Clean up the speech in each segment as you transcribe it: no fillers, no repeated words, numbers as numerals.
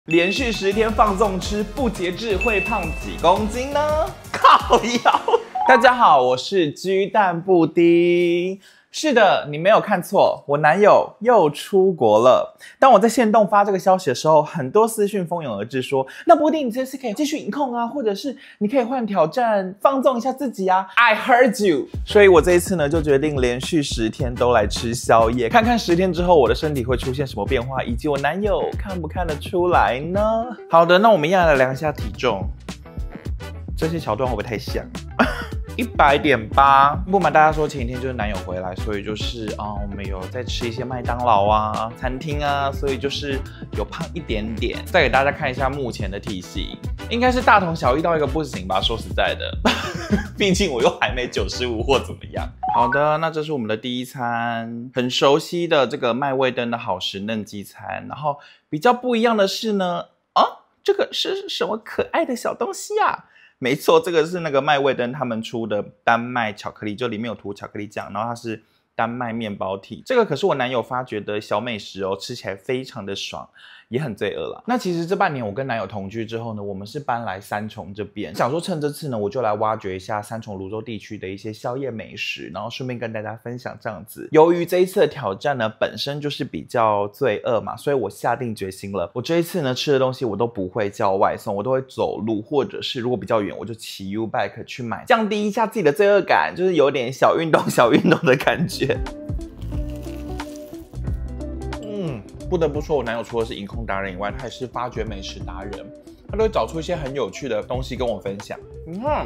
连续10天放纵吃，不节制会胖几公斤呢？靠腰！大家好，我是鸡蛋布丁。是的，你没有看错，我男友又出国了。当我在限动发这个消息的时候，很多私讯蜂拥而至说，那布丁你这次可以继续饮控啊，或者是你可以换挑战，放纵一下自己啊。I heard you。所以我这一次呢，就决定连续10天都来吃宵夜，看看10天之后我的身体会出现什么变化，以及我男友看不看得出来呢？好的，那我们一样来量一下体重。这些桥段会不会太像？100.8。不瞒大家说，前一天就是男友回来，所以就是我们有在吃一些麦当劳啊、餐厅啊，所以就是有胖一点点。再给大家看一下目前的体型，应该是大同小异到一个不行吧？说实在的，毕竟我又还没95或怎么样。好的，那这是我们的第一餐，很熟悉的这个麦味登的好食嫩鸡餐。然后比较不一样的是呢，这个是什么可爱的小东西啊？没错，这个是那个麦味登他们出的丹麦巧克力，就里面有涂巧克力酱，然后它是丹麦面包体。这个可是我男友发掘的小美食哦，吃起来非常的爽，也很罪恶啦。那其实这半年我跟男友同居之后呢，我们是搬来三重这边，想说趁这次呢，我就来挖掘一下三重泸州地区的一些宵夜美食，然后顺便跟大家分享这样子。由于这一次的挑战呢，本身就是比较罪恶嘛，所以我下定决心了，我这一次呢吃的东西我都不会叫外送，我都会走路，或者是如果比较远，我就骑 U-Bike 去买，降低一下自己的罪恶感，就是有点小运动的感觉。不得不说，我男友除了是饮控达人以外，他也是发掘美食达人，他都会找出一些很有趣的东西跟我分享。你看，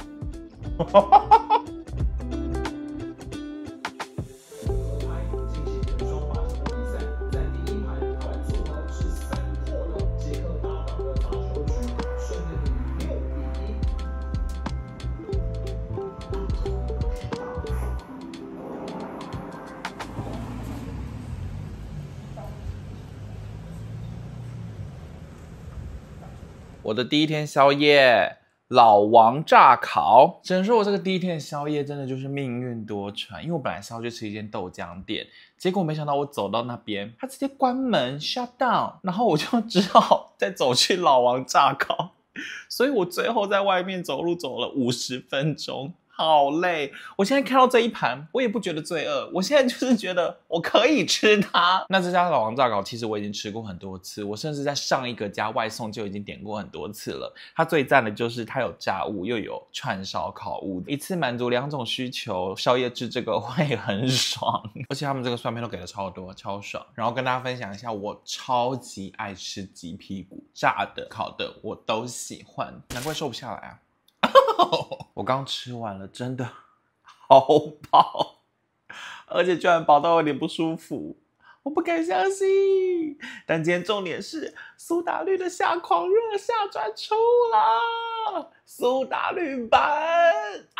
我的第一天宵夜，老王炸烤。只能说我这个第一天的宵夜真的就是命运多舛，因为我本来是要去吃一间豆浆店，结果没想到我走到那边，他直接关门 shut down， 然后我就只好再走去老王炸烤，所以我最后在外面走路走了50分钟。好累，我现在看到这一盘，我也不觉得罪恶，我现在就是觉得我可以吃它。那这家老王炸烤其实我已经吃过很多次，我甚至在上一个家外送就已经点过很多次了。它最赞的就是它有炸物又有串烧烤物，一次满足2种需求，宵夜吃这个会很爽。而且他们这个蒜片都给的超多，超爽。然后跟大家分享一下，我超级爱吃鸡屁股，炸的、烤的我都喜欢，难怪瘦不下来啊。我刚吃完了，真的好饱，而且居然饱到有点不舒服，我不敢相信。但今天重点是苏打绿的夏狂热下转出了，苏打绿版啊！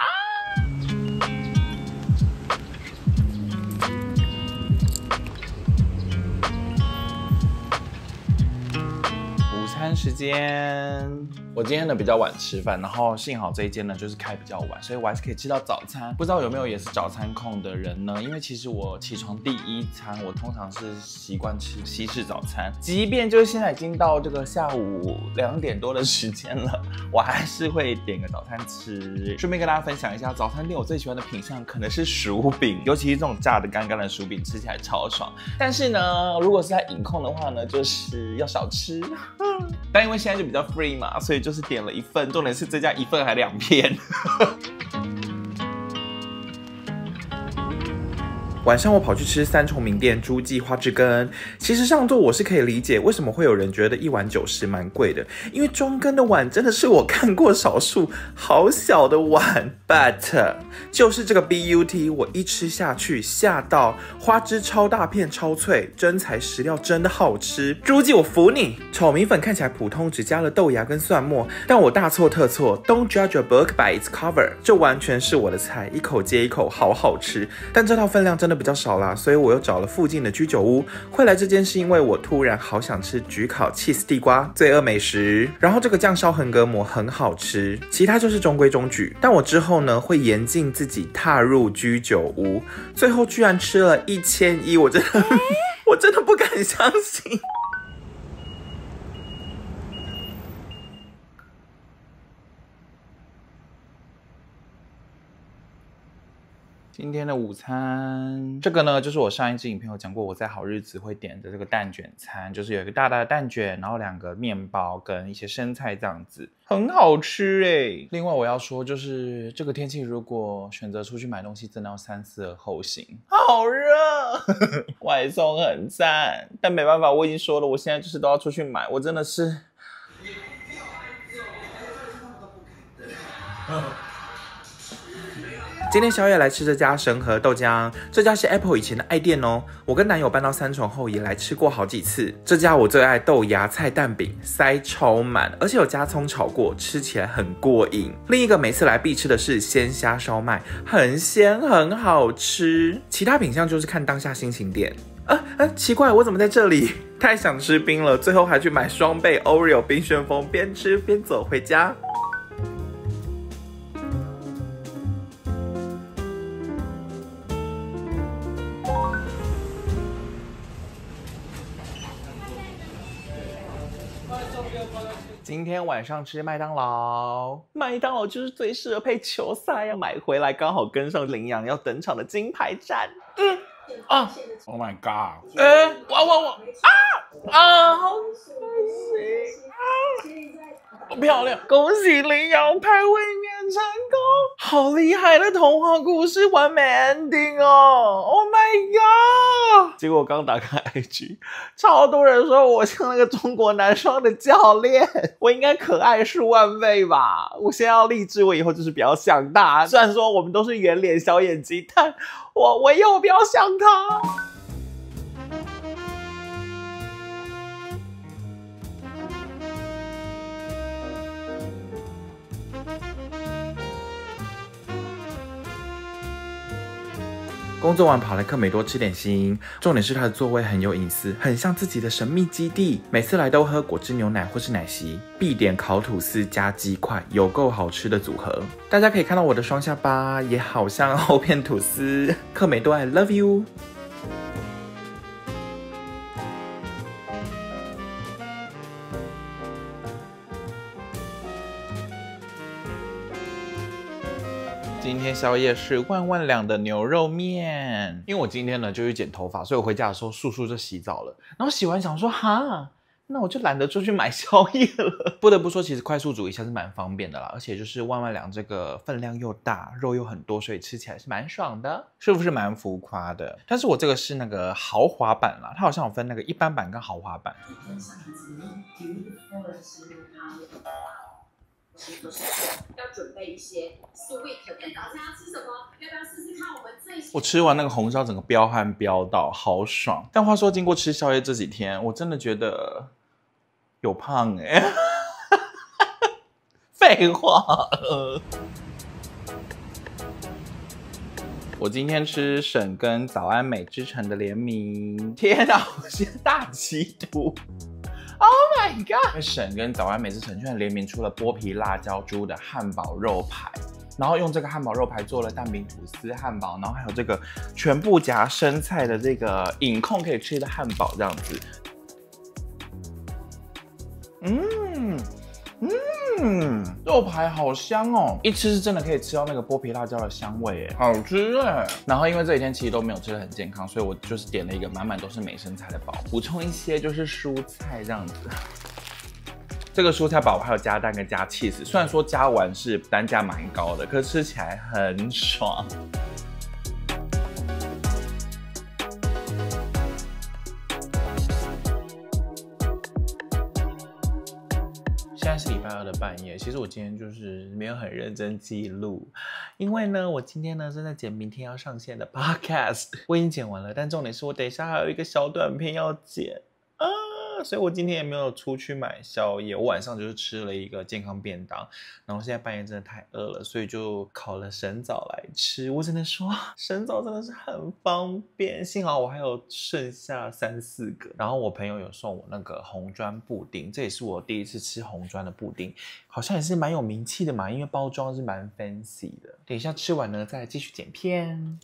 午餐时间，我今天呢比较晚吃饭，然后幸好这一间呢就是开比较晚，所以我还是可以吃到早餐。不知道有没有也是早餐控的人呢？因为其实我起床第一餐，我通常是习惯吃西式早餐，即便就是现在已经到这个下午2点多的时间了，我还是会点个早餐吃。顺便跟大家分享一下，早餐店我最喜欢的品项可能是薯饼，尤其是这种炸的干干的薯饼，吃起来超爽。但是呢，如果是在饮控的话呢，就是要少吃。但因为现在就比较 free 嘛，所以就是点了1份，重点是这家1份还2片。晚上我跑去吃三重名店朱记花枝羹。其实上座我是可以理解为什么会有人觉得1碗90蛮贵的，因为中羹的碗真的是我看过少数好小的碗。But 就是这个 BUT， 我一吃下去吓到，花枝超大片超脆，真材实料，真的好吃。朱记我服你。炒米粉看起来普通，只加了豆芽跟蒜末，但我大错特错。Don't judge a book by its cover， 这完全是我的菜，一口接一口，好好吃。但这套分量真的比较少啦，所以我又找了附近的居酒屋。会来这间是因为我突然好想吃焗烤 cheese 地瓜，罪恶美食。然后这个酱烧横膈膜很好吃，其他就是中规中矩。但我之后呢会严禁自己踏入居酒屋，最后居然吃了1100，我真的不敢相信。 今天的午餐，这个呢，就是我上一支影片有讲过，我在好日子会点的这个蛋卷餐，就是有一个大大的蛋卷，然后2个面包跟一些生菜这样子，很好吃欸。另外我要说，就是这个天气如果选择出去买东西，真的要3思而后行。好热，外送很赞，但没办法，我已经说了，我现在就是都要出去买，我真的是。今天宵夜来吃这家神和豆浆，这家是 Apple 以前的爱店哦。我跟男友搬到三重后也来吃过好几次。这家我最爱豆芽菜蛋饼，塞超满，而且有加葱炒过，吃起来很过瘾。另一个每次来必吃的是鲜虾烧麦，很鲜很好吃。其他品项就是看当下心情点。奇怪，我怎么在这里？太想吃冰了，最后还去买双倍 Oreo 冰旋风，边吃边走回家。今天晚上吃麦当劳，麦当劳就是最适合配球赛呀，买回来刚好跟上羚羊要登场的金牌战。Oh my god！ 好开心好漂亮！恭喜羚羊排位免成功，好厉害的童话故事完美 ending 哦 ！Oh my god！ 结果我刚打开 IG， 超多人说我像那个中国男双的教练，我应该可爱数万倍吧？我现在要励志，我以后就是比较像他。虽然说我们都是圆脸小眼睛，但我以后不要像他。工作完跑来克美多吃点心，重点是它的座位很有隐私，很像自己的神秘基地。每次来都喝果汁牛奶或是奶昔，必点烤吐司加鸡块，有够好吃的组合。大家可以看到我的双下巴也好像厚片吐司。克美多 I love you。今天宵夜是万万两的牛肉面，因为我今天呢就去剪头发，所以我回家的时候素素就洗澡了。然后洗完想说哈，那我就懒得出去买宵夜了。不得不说，其实快速煮一下是蛮方便的啦，而且就是万万两这个分量又大，肉又很多，所以吃起来是蛮爽的，是不是蛮浮夸的？但是我这个是那个豪华版啦，它好像有分那个一般版跟豪华版。要准备一些 sweet 的。早餐要吃什么？要不要试试看我们最新？我吃完那个红烧，整个飙汗飙到，好爽。但话说，经过吃宵夜这几天，我真的觉得有胖欸。废话。我今天吃沈跟早安美之城的联名，天啊，我现在大祈祷。Oh my god！ 沈跟早安美之城居然联名出了剥皮辣椒猪的汉堡肉排，然后用这个汉堡肉排做了蛋饼吐司汉堡，然后还有这个全部夹生菜的这个饮控可以吃的汉堡这样子。肉排好香哦，一吃是真的可以吃到那个剥皮辣椒的香味耶，好吃哎。然后因为这几天其实都没有吃得很健康，所以我就是点了一个满满都是美生菜的堡，补充一些就是蔬菜这样子。这个蔬菜堡我还有加蛋跟加 cheese， 虽然说加完是单价蛮高的，可是吃起来很爽。现在是礼拜2的半夜，其实我今天就是没有很认真记录，因为呢，我今天呢正在剪明天要上线的 podcast， 我已经剪完了，但重点是我等一下还有一个小短片要剪啊，所以我今天也没有出去买宵夜，我晚上就是吃了一个健康便当，然后现在半夜真的太饿了，所以就烤了神枣来吃。我只能说，神枣真的是很方便，幸好我还有剩下3、4个。然后我朋友有送我那个红砖布丁，这也是我第一次吃红砖的布丁，好像也是蛮有名气的嘛，因为包装是蛮 fancy 的。等一下吃完呢，再继续剪片。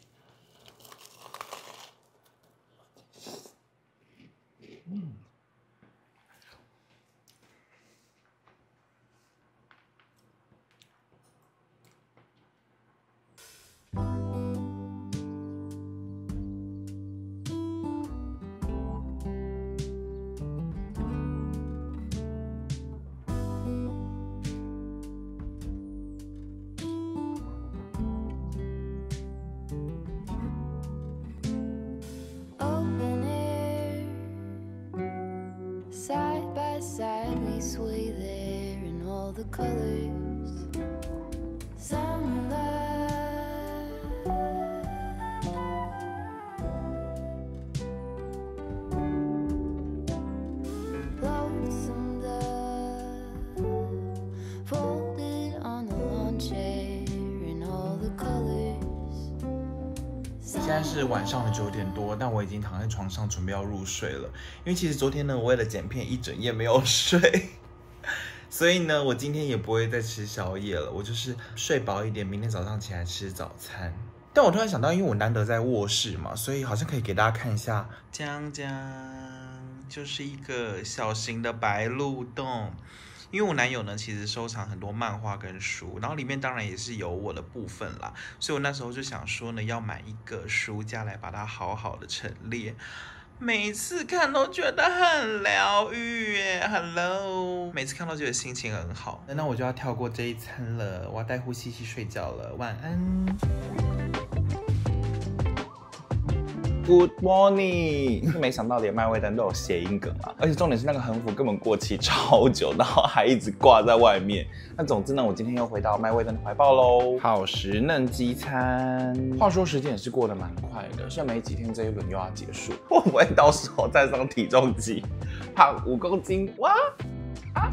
现在是晚上的9点多，但我已经躺在床上准备要入睡了。因为其实昨天呢，我为了剪片一整夜没有睡，所以呢，我今天也不会再吃宵夜了。我就是睡饱一点，明天早上起来吃早餐。但我突然想到，因为我难得在卧室嘛，所以好像可以给大家看一下，江江就是一个小型的白鹿洞。因为我男友呢，其实收藏很多漫画跟书，然后里面当然也是有我的部分啦，所以我那时候就想说呢，要买一个书架来把它好好的陈列。每次看都觉得很疗愈耶 ，Hello， 每次看都觉得心情很好。那我就要跳过这一餐了，我要带呼吸器睡觉了，晚安。Good morning， 没想到连麦味登都有谐音梗啊！而且重点是那个横幅根本过期超久，然后还一直挂在外面。那总之呢，我今天又回到麦味登的怀抱喽。好食嫩鸡餐。话说时间也是过得蛮快的，剩没几天这一轮又要结束，会不会到时候再上体重机，胖5公斤？哇啊！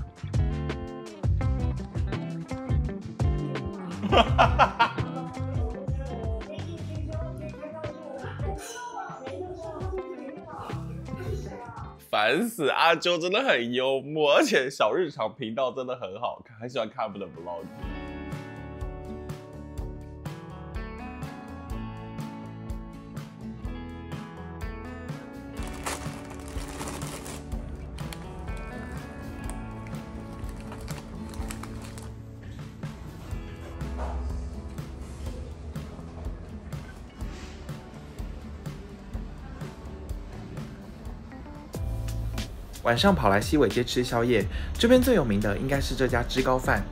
哈哈哈哈。烦死，阿啾真的很幽默，而且小日常频道真的很好看，很喜欢看他们的 vlog。晚上跑来西尾街吃宵夜，这边最有名的应该是这家芝高饭，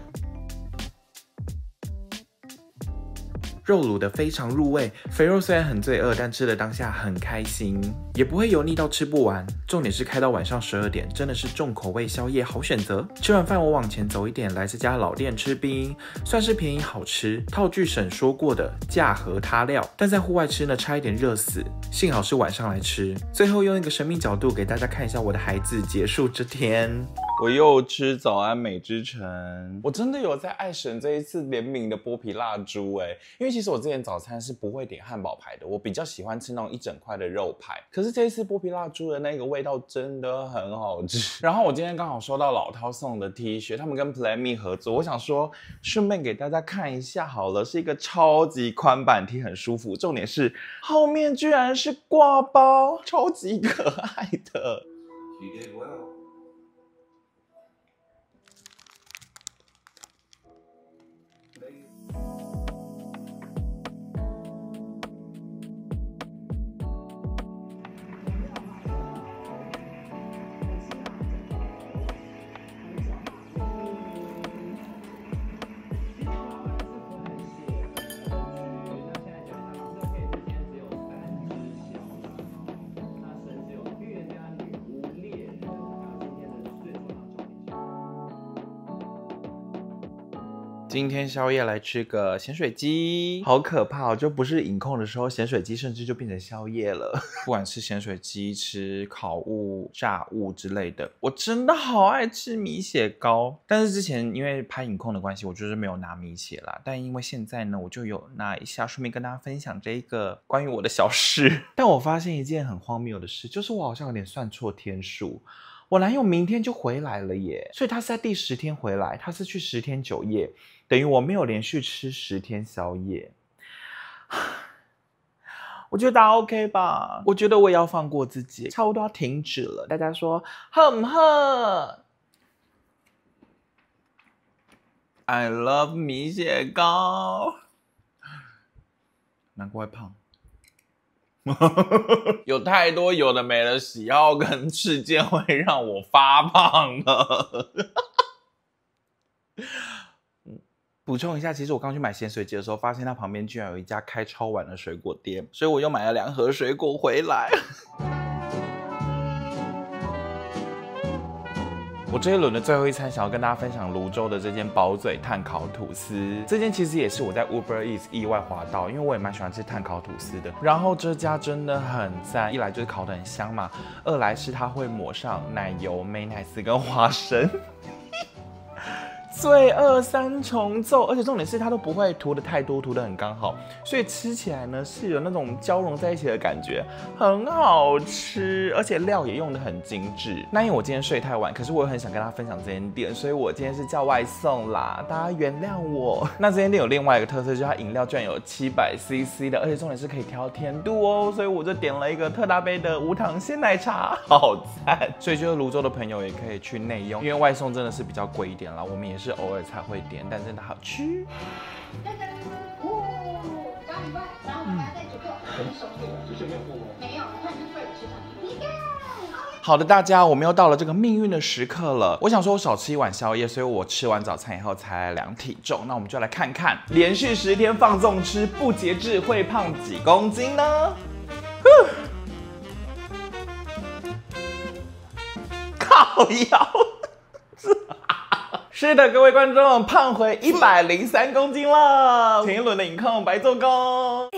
肉卤的非常入味，肥肉虽然很罪恶，但吃的当下很开心，也不会油腻到吃不完。重点是开到晚上12点，真的是重口味宵夜好选择。吃完饭我往前走一点，来这家老店吃冰，算是便宜好吃。套句沈说过的价合他料，但在户外吃呢，差一点热死。幸好是晚上来吃。最后用一个神秘角度给大家看一下我的孩子结束这天。我又吃早安美之城，我真的有在爱神这一次联名的剥皮蜡烛因为其实我之前早餐是不会点汉堡排的，我比较喜欢吃那种一整块的肉排。可是这一次剥皮蜡烛的那个味道真的很好吃。然后我今天刚好收到老饕送的 T 恤，他们跟 Play Me 合作，我想说顺便给大家看一下好了，是一个超级宽版 T， 很舒服。重点是后面居然是挂包，超级可爱的。今天宵夜来吃个咸水鸡，好可怕哦！就不是饮控的时候，咸水鸡甚至就变成宵夜了。不管吃咸水鸡、吃烤物、炸物之类的，我真的好爱吃米血糕。但是之前因为拍饮控的关系，我就是没有拿米血啦。但因为现在呢，我就有拿一下，顺便跟大家分享这一个关于我的小事。但我发现一件很荒谬的事，就是我好像有点算错天数。我男友明天就回来了耶，所以他是在第10天回来，他是去10天9夜，等于我没有连续吃10天宵夜。我觉得大家 OK 吧？我觉得我也要放过自己，差不多要停止了。大家说很喝 ？I love 米血糕，难怪胖。有太多有的没的喜好跟事件会让我发胖了。补充一下，其实我刚去买咸水鸡的时候，发现它旁边居然有一家开超晚的水果店，所以我又买了2盒水果回来。我我这一轮的最后一餐，想要跟大家分享泸州的这间堡嘴炭烤吐司。这间其实也是我在 Uber Eats 意外滑到，因为我也蛮喜欢吃炭烤吐司的。然后这家真的很赞，一来就是烤得很香嘛，二来是它会抹上奶油、美乃滋跟花生。罪恶三重奏，而且重点是它都不会涂的太多，涂的很刚好，所以吃起来呢是有那种交融在一起的感觉，很好吃，而且料也用的很精致。那因为我今天睡太晚，可是我又很想跟大家分享这间店，所以我今天是叫外送啦，大家原谅我。那这间店有另外一个特色，就是它饮料居然有700cc 的，而且重点是可以调甜度哦，所以我就点了一个特大杯的无糖鲜奶茶，好赞。所以就是泸州的朋友也可以去内用，因为外送真的是比较贵一点啦，我们也是偶尔才会点，但真的好吃。好的，大家，我们又到了这个命运的时刻了。我想说，我少吃一碗宵夜，所以我吃完早餐以后才来量体重。那我们就来看看，连续10天放纵吃不节制会胖几公斤呢？靠腰。是的，各位观众，胖回103公斤了。前一轮的饮控白做工。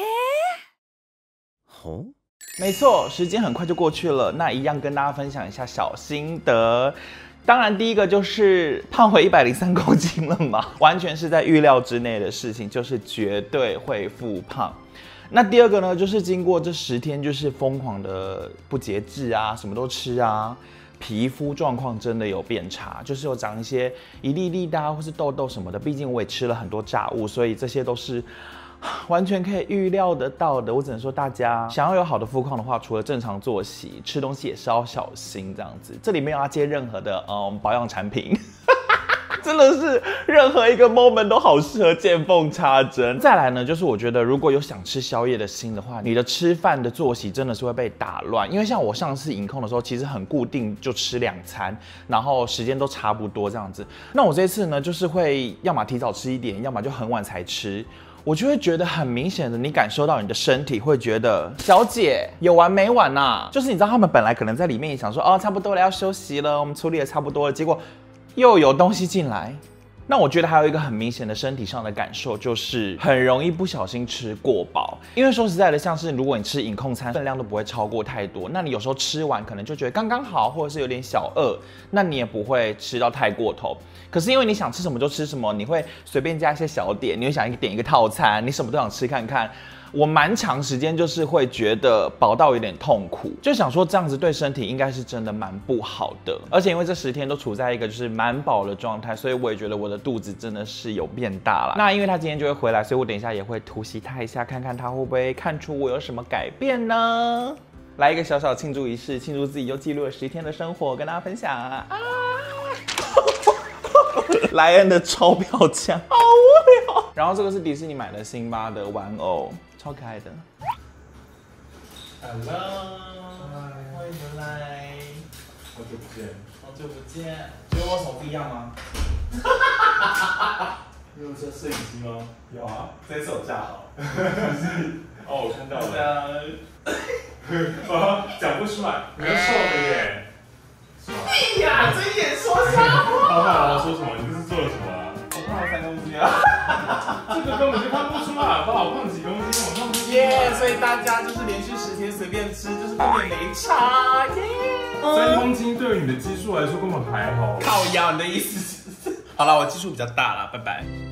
没错，时间很快就过去了。那一样跟大家分享一下小心得。当然，第一个就是胖回103公斤了嘛，完全是在预料之内的事情，就是绝对会复胖。那第二个呢，就是经过这10天，就是疯狂的不节制啊，什么都吃啊。皮肤状况真的有变差，就是有长一些一粒粒的啊，或是痘痘什么的。毕竟我也吃了很多炸物，所以这些都是完全可以预料得到的。我只能说，大家想要有好的肤况的话，除了正常作息，吃东西也是要小心这样子。这里没有要接任何的保养产品。真的是任何一个 moment 都好适合见缝插针。再来呢，就是我觉得如果有想吃宵夜的心的话，你的吃饭的作息真的是会被打乱。因为像我上次饮控的时候，其实很固定，就吃2餐，然后时间都差不多这样子。那我这次呢，就是会要么提早吃一点，要么就很晚才吃。我就会觉得很明显的，你感受到你的身体会觉得，小姐有完没完啊？就是你知道他们本来可能在里面也想说，哦，差不多了，要休息了，我们处理的差不多了，结果又有东西进来。那我觉得还有一个很明显的身体上的感受，就是很容易不小心吃过饱。因为说实在的，像是如果你吃饮控餐，分量都不会超过太多，那你有时候吃完可能就觉得刚刚好，或者是有点小饿，那你也不会吃到太过头。可是因为你想吃什么就吃什么，你会随便加一些小点，你会想点一个套餐，你什么都想吃看看。我蛮长时间就是会觉得饱到有点痛苦，就想说这样子对身体应该是真的蛮不好的。而且因为这10天都处在一个就是蛮饱的状态，所以我也觉得我的肚子真的是有变大了。那因为他今天就会回来，所以我等一下也会突袭他一下，看看他会不会看出我有什么改变呢？来一个小小庆祝仪式，庆祝自己又记录了10天的生活，跟大家分享啊！莱恩的钞票枪好无聊。然后这个是迪士尼买的辛巴的玩偶，超可爱的。Hello， 欢迎回来。好久不见。好久不见。觉得我手不一样吗？ 你有这摄影机吗？ 有啊，这次我架好。 哦，我看到了。讲不出来，你又瘦了耶。 对呀，睁眼说瞎话。 老板，我说什么？你这是做了什么啊？ 我胖了3公斤啊！ 这个根本就看不出来，好不好？胖几公斤，我胖不出来。 耶，所以大家就是连续10天随便吃，就是根本没差耶。 3公斤对于你的基数来说根本还好。 靠腰，你的意思是？好了，我基数比较大啦，拜拜。